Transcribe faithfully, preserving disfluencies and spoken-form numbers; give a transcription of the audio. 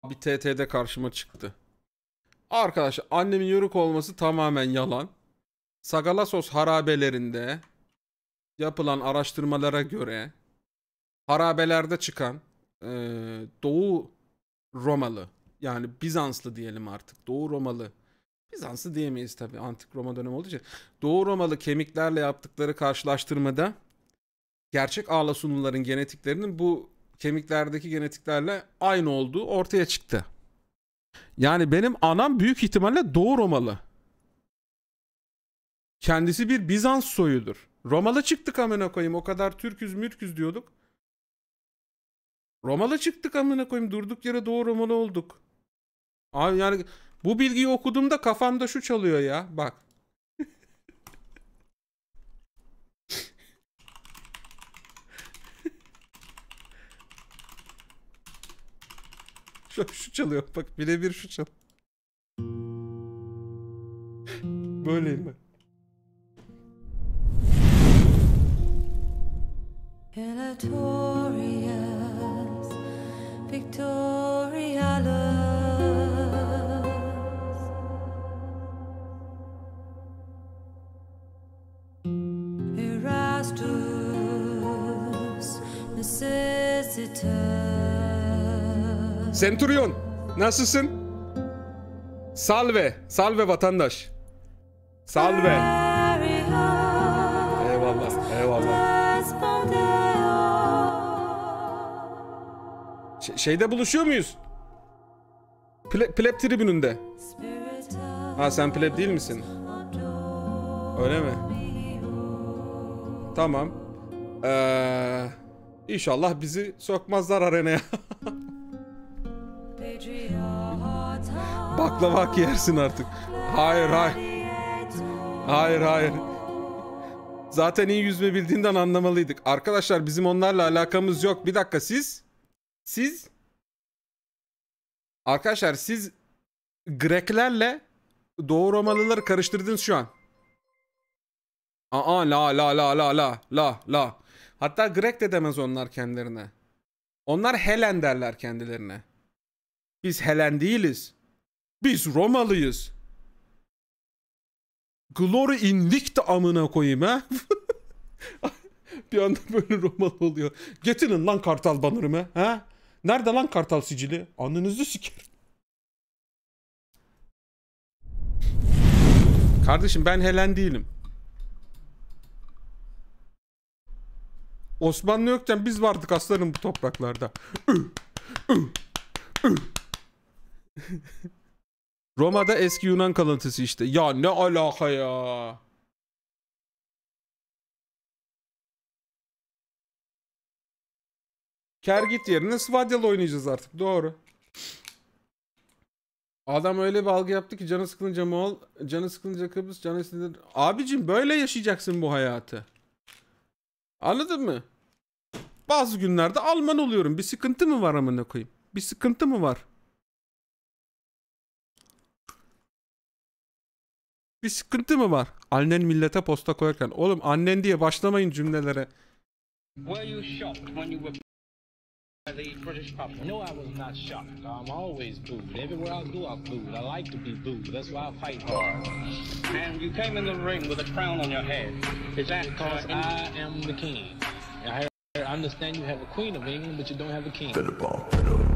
Bir T T'de karşıma çıktı. Arkadaşlar annemin yörük olması tamamen yalan. Sagalassos harabelerinde yapılan araştırmalara göre harabelerde çıkan e, Doğu Romalı, yani Bizanslı diyelim artık, Doğu Romalı, Bizanslı diyemeyiz tabi antik Roma dönemi olduğu için, Doğu Romalı kemiklerle yaptıkları karşılaştırmada gerçek Ağlasunluların genetiklerinin bu kemiklerdeki genetiklerle aynı olduğu ortaya çıktı. Yani benim anam büyük ihtimalle Doğu Romalı. Kendisi bir Bizans soyudur. Romalı çıktık amına koyayım. O kadar Türküz mürküz diyorduk. Romalı çıktık amına koyayım. Durduk yere Doğu Romalı olduk. Abi yani bu bilgiyi okuduğumda kafamda şu çalıyor ya. Bak. şu, şu çalıyor. Bak birebir şu çalıyor. Böyleyim ben. Victorious, Victorialus, Erastus, Necessitas. Centurion, nasılsın? Salve, salve vatandaş. Salve. Eyvallah, eyvallah. Ş şeyde buluşuyor muyuz? Ple pleb tribününde. Ha sen pleb değil misin? Öyle mi? Tamam. Ee, İnşallah bizi sokmazlar arenaya. Baklava hak yersin artık. Hayır hayır. Hayır hayır. Zaten iyi yüzme bildiğinden anlamalıydık. Arkadaşlar bizim onlarla alakamız yok. Bir dakika siz... Siz... Arkadaşlar siz... Greklerle Doğu Romalıları karıştırdınız şu an. Aa la la la la la la la. Hatta Grek de demez onlar kendilerine. Onlar Helen derler kendilerine. Biz Helen değiliz. Biz Romalıyız. Glory invicta amına koyayım ha. Bir anda böyle Romalı oluyor. Getirin lan kartal banırımı ha. Nerede lan kartal sicili? Anınızı siker. Kardeşim ben Helen değilim. Osmanlı yokken biz vardık aslanım bu topraklarda. Roma'da eski Yunan kalıntısı işte. Ya ne alaka ya? Kergit yerine Svadyalı oynayacağız artık. Doğru. Adam öyle bir algı yaptı ki canı sıkılınca Moğol, canı sıkılınca Kıbrıs, canı sıkılınca... Abicim böyle yaşayacaksın bu hayatı. Anladın mı? Bazı günlerde Alman oluyorum. Bir sıkıntı mı var amına koyayım? Bir sıkıntı mı var? Bir sıkıntı mı var? Annen millete posta koyarken. Oğlum annen diye başlamayın cümlelere. Were you shocked when you were by the British public? No, I was not shocked. I'm always booed. Everywhere I go, I'm booed. I like to be booed. That's why I fight hard. And you came in the ring with a crown on your head. Is that because uh, I am the king? I understand you have a queen of England, but you don't have a king.